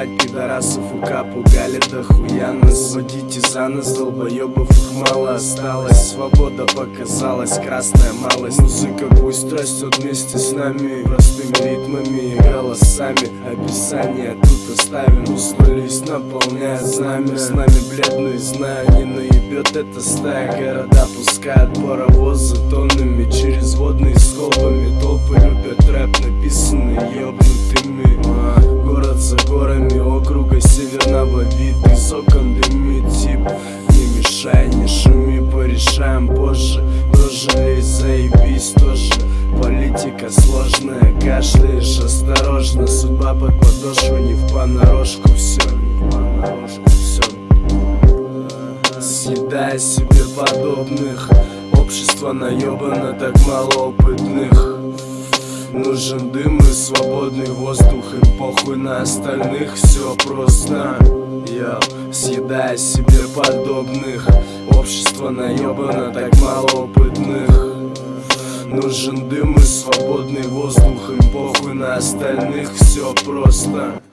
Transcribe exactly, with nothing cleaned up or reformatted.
Ебать пидорасов УК пугали дохуя нас. Водите за нас, долбоебов их мало осталось. Свобода показалась, красная малость. Музыка пусть растет вместе с нами, простыми ритмами и голосами. Описание тут оставим, услышь, наполняя знамя. С нами бледные, знаю, не наебет эта стая. Города пускают паровозы тоннами через водные столбами. Толпы любят рэп, написанный ёбнутыми. Город за горами округа северного вид. Из окон дымит тип. Не мешай, не шуми, порешаем позже. Тоже лезь, заебись тоже. Политика сложная, кашляешь осторожно. Судьба под подошву, не в понарошку все. Не в понарошку все. Съедая себе подобных. Общество наебано, так мало опытных. Нужен дым и свободный воздух. Им похуй на остальных, все просто. Йо, съедая себе подобных. Общество наебано, так мало опытных. Нужен дым и свободный воздух. Им похуй на остальных, все просто.